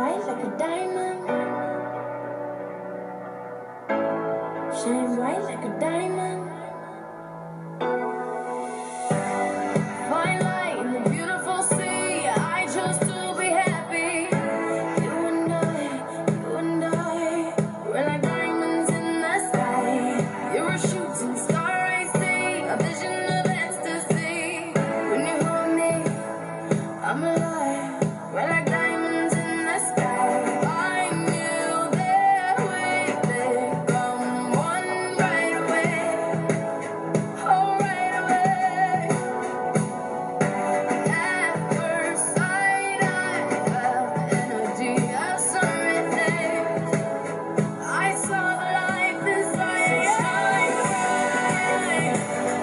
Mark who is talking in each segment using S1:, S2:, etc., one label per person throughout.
S1: bright like a diamond. Shine bright like a diamond. Fine light in the beautiful sea. I chose to be happy. You and I, we're like diamonds in the sky. You're a shooting star, I see, a vision of ecstasy. When you hold me, I'm alive. We're like diamonds in the sky. I knew that we'd become one right away. Oh, right away. At first sight, I felt the energy of something. I saw the life inside. So shine bright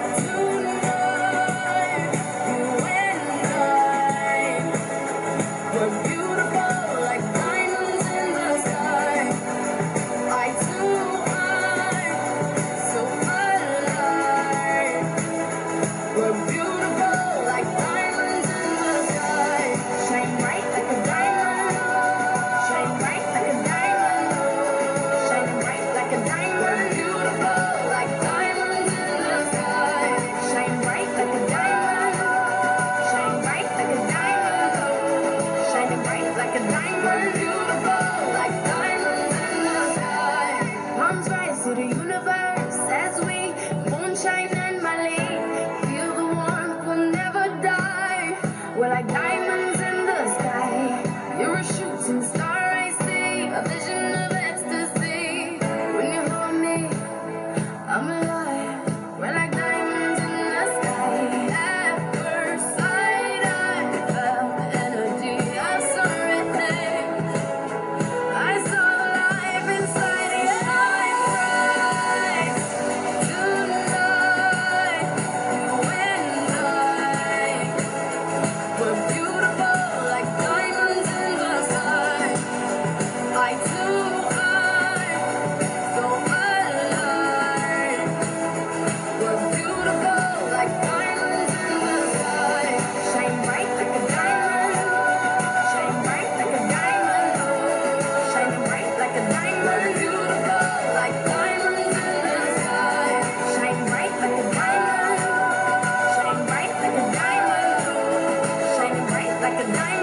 S1: tonight. You and I, we're beautiful like diamonds in the sky. Eye to eye, so alive. We're beautiful like diamonds in the sky. Shine bright like a diamond. Shine bright like a diamond. Shine bright like a diamond. We're beautiful like diamonds in the sky. Shine bright like a diamond. Shine bright like a diamond. Shining bright like a diamond. We're beautiful like diamonds in the sky. Palms rise to the universe as we moonshine and Mali. Feel the warmth, we'll never die. We're like diamonds in the sky. You're a shooting star, I see, a vision of ecstasy. When you hold me, I'm alive. We're like diamonds in the sky. At first sight, I felt the energy of something. I saw the life inside your eyes. Tonight, you and I, we're beautiful like diamonds in the sky. Eye to eye, so alive. We're beautiful like diamonds in the sky. Shine bright like a diamond. Shine bright like a diamond. Shining bright like a diamond. We're beautiful like diamonds in the sky. Shine bright like a diamond. Shine bright like a diamond. Shining bright like a diamond.